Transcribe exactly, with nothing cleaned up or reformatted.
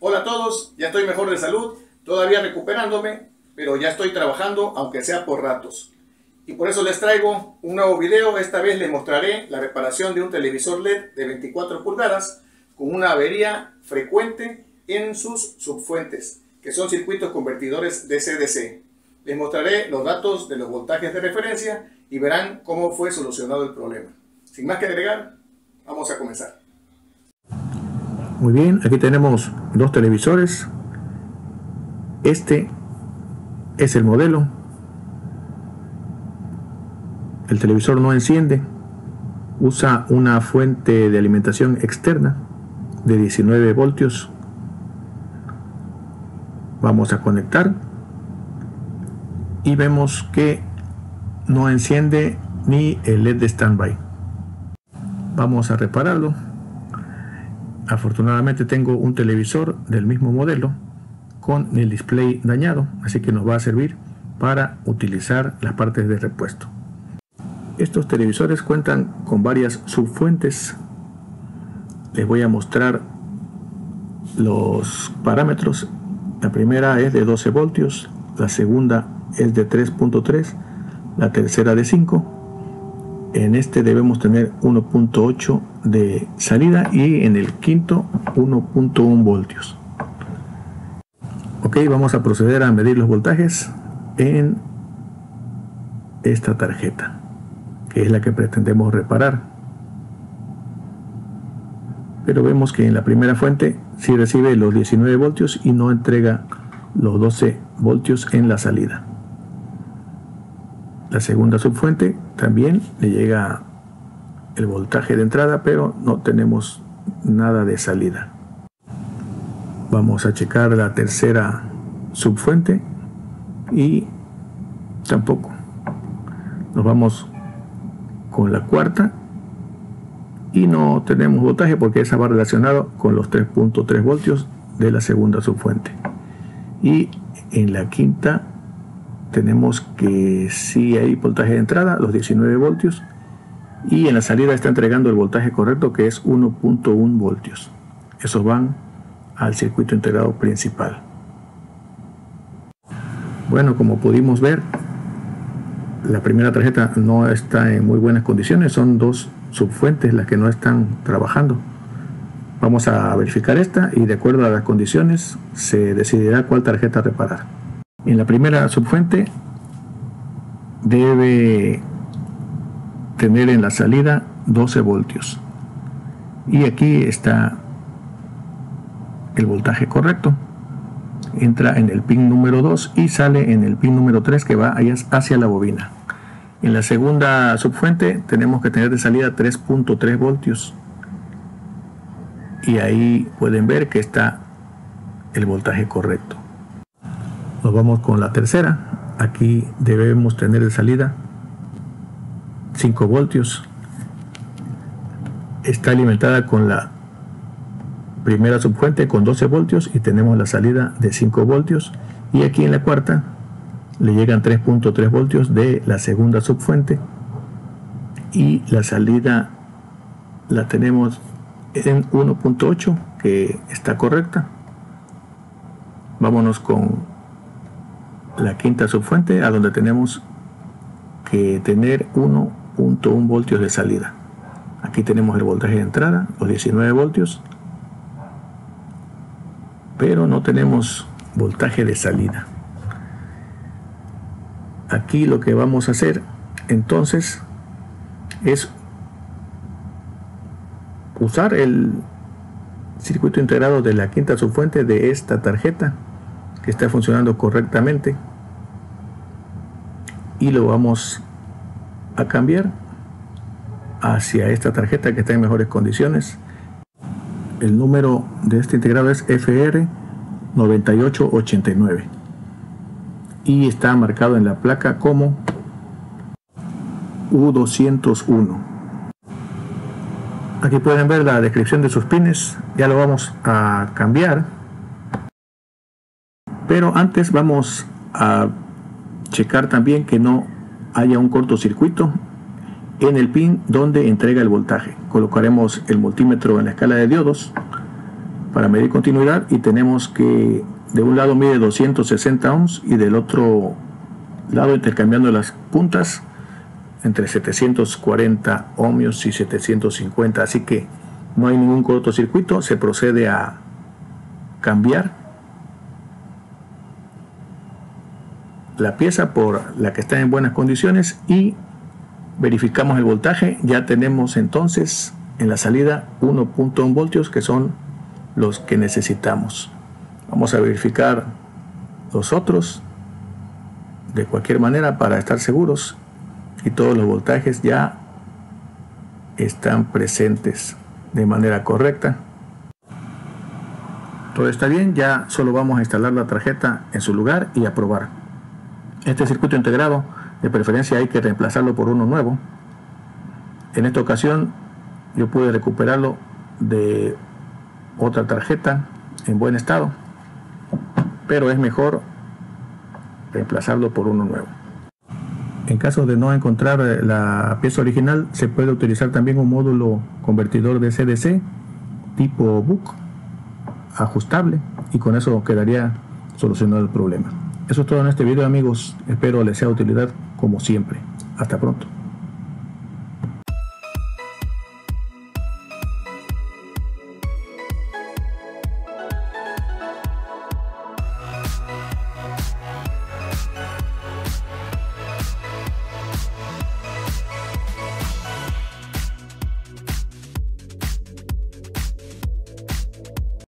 Hola a todos, ya estoy mejor de salud, todavía recuperándome, pero ya estoy trabajando, aunque sea por ratos. Y por eso les traigo un nuevo video. Esta vez les mostraré la reparación de un televisor L E D de veinticuatro pulgadas con una avería frecuente en sus subfuentes, que son circuitos convertidores D C D C. Les mostraré los datos de los voltajes de referencia y verán cómo fue solucionado el problema. Sin más que agregar, vamos a comenzar. Muy bien, aquí tenemos dos televisores. Este es el modelo. El televisor no enciende, usa una fuente de alimentación externa de diecinueve voltios. Vamos a conectar y vemos que no enciende ni el L E D de standby. Vamos a repararlo. Afortunadamente tengo un televisor del mismo modelo con el display dañado, así que nos va a servir para utilizar las partes de repuesto. Estos televisores cuentan con varias subfuentes. Les voy a mostrar los parámetros. La primera es de doce voltios, la segunda es de tres punto tres, la tercera de cinco. En este debemos tener uno punto ocho de salida y en el quinto uno punto uno voltios. Ok, vamos a proceder a medir los voltajes en esta tarjeta, que es la que pretendemos reparar. Pero vemos que en la primera fuente sí recibe los diecinueve voltios y no entrega los doce voltios en la salida. La segunda subfuente también le llega el voltaje de entrada, pero no tenemos nada de salida. Vamos a checar la tercera subfuente y tampoco. Nos vamos con la cuarta y no tenemos voltaje porque esa va relacionado con los tres punto tres voltios de la segunda subfuente. Y en la quinta tenemos que sí hay voltaje de entrada, los diecinueve voltios, y en la salida está entregando el voltaje correcto, que es uno punto uno voltios. Esos van al circuito integrado principal. Bueno, como pudimos ver, la primera tarjeta no está en muy buenas condiciones, son dos subfuentes las que no están trabajando. Vamos a verificar esta y de acuerdo a las condiciones se decidirá cuál tarjeta reparar. En la primera subfuente debe tener en la salida doce voltios y aquí está el voltaje correcto. Entra en el pin número dos y sale en el pin número tres, que va hacia la bobina. En la segunda subfuente tenemos que tener de salida tres punto tres voltios y ahí pueden ver que está el voltaje correcto. Nos vamos con la tercera. Aquí debemos tener de salida cinco voltios. Está alimentada con la primera subfuente con doce voltios y tenemos la salida de cinco voltios. Y aquí en la cuarta le llegan tres punto tres voltios de la segunda subfuente y la salida la tenemos en uno punto ocho, que está correcta. Vámonos con la quinta subfuente, a donde tenemos que tener uno punto uno voltios de salida. Aquí tenemos el voltaje de entrada, los diecinueve voltios, pero no tenemos voltaje de salida. Aquí lo que vamos a hacer entonces es usar el circuito integrado de la quinta subfuente de esta tarjeta, que está funcionando correctamente, y lo vamos a cambiar hacia esta tarjeta que está en mejores condiciones. El número de este integrado es F R nueve ocho ocho nueve y está marcado en la placa como U doscientos uno. Aquí pueden ver la descripción de sus pines. Ya lo vamos a cambiar, pero antes vamos a checar también que no haya un cortocircuito en el pin donde entrega el voltaje. Colocaremos el multímetro en la escala de diodos para medir continuidad y tenemos que de un lado mide doscientos sesenta ohms y del otro lado, intercambiando las puntas, entre setecientos cuarenta ohmios y setecientos cincuenta, así que no hay ningún cortocircuito. Se procede a cambiar la pieza por la que está en buenas condiciones y verificamos el voltaje. Ya tenemos entonces en la salida uno punto uno voltios, que son los que necesitamos. Vamos a verificar los otros de cualquier manera para estar seguros, y todos los voltajes ya están presentes de manera correcta. Todo está bien, ya solo vamos a instalar la tarjeta en su lugar y a probar. Este circuito integrado, de preferencia hay que reemplazarlo por uno nuevo. En esta ocasión yo pude recuperarlo de otra tarjeta en buen estado, pero es mejor reemplazarlo por uno nuevo. En caso de no encontrar la pieza original, se puede utilizar también un módulo convertidor de C D C tipo B U C ajustable, y con eso quedaría solucionado el problema. Eso es todo en este video, amigos. Espero les sea de utilidad como siempre. Hasta pronto.